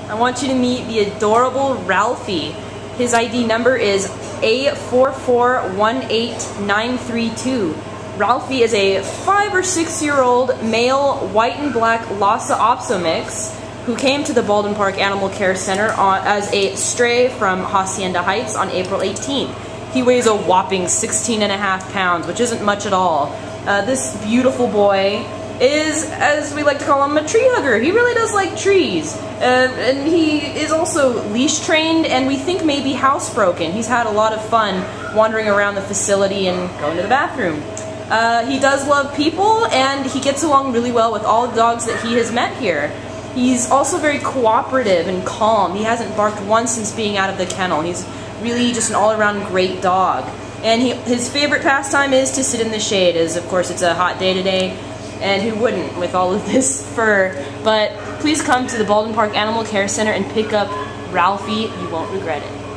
I want you to meet the adorable Ralphie. His ID number is A4418932. Ralphie is a 5 or 6 year old male white and black Lhasa Apso mix who came to the Baldwin Park Animal Care Center as a stray from Hacienda Heights on April 18th. He weighs a whopping 16.5 pounds, which isn't much at all. This beautiful boy is, as we like to call him, a tree hugger. He really does like trees. And he is also leash trained, and we think maybe housebroken. He's had a lot of fun wandering around the facility and going to the bathroom. He does love people, and he gets along really well with all the dogs that he has met here. He's also very cooperative and calm. He hasn't barked once since being out of the kennel. He's really just an all-around great dog. And his favorite pastime is to sit in the shade, as of course it's a hot day today, and who wouldn't with all of this fur. But please come to the Baldwin Park Animal Care Center and pick up Ralphie. You won't regret it.